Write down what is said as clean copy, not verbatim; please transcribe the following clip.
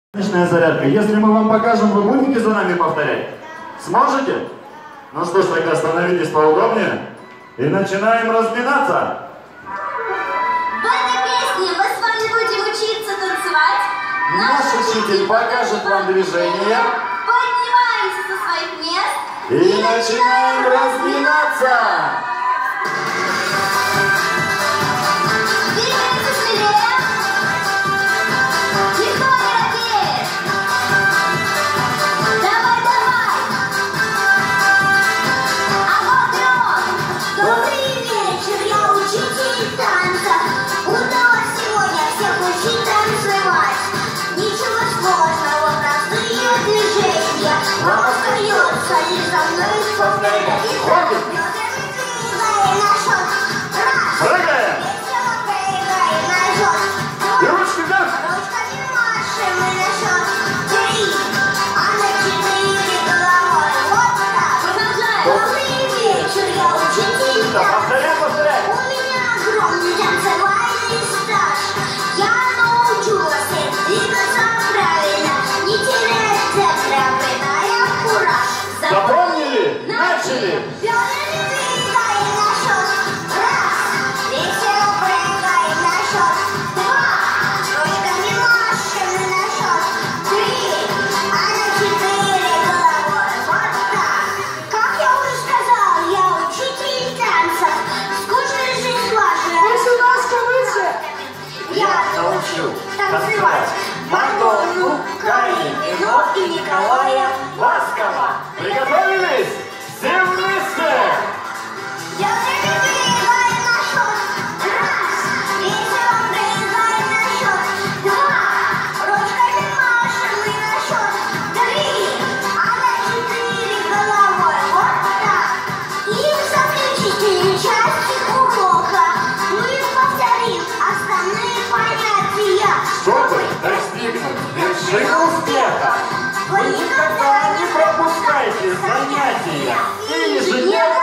Отличная зарядка. Если мы вам покажем, вы будете за нами повторять? Сможете? Ну что ж, тогда становитесь поудобнее и начинаем разминаться. В этой песне мы с вами будем учиться танцевать. Наш учитель покажет вам движение. Поднимаемся со своих мест И начинаем разминаться. Двигаемся смелее. Никто не робеет. Давай, давай. А вот и он. Добрый вечер, я учитель танца. Удалось сегодня всех учить танцевать. Ничего сложного, простые движения. Вам остается лишь за мной повторять. Хватит. Прыгаем. И ручки вверх. Ручками машем мы на счет 3, а на 4 головой. Вот так. Продолжаем. Добрый вечер, я учитель танца. Повторяй, повторяй. У меня огромный танцевальный стаж. Я научу вас всех двигаться правильно, не терять темп, обретая кураж. Запомнили? Начали. Бедрами двигаем на счет раз, весело прыгаем на счет два, ручками машем мы на счет 3, а на 4 головой. Вот так. Как я уже сказал, я учитель танцев. Скучная жизнь ваша. Выше, Машка, выше. Я научу танцевать Мадонну, Калинину и Николая Баскова. Приготовились? Все вместе. Бедрами двигаем на счет раз, весело прыгаем на счет два, ручками машем мы на счет 3, а на 4 головой. Вот так. И в заключительной части урока мы повторим основные понятия. Чтобы достигнуть вершины успеха, вы никогда не пропускайте занятия и ежедневно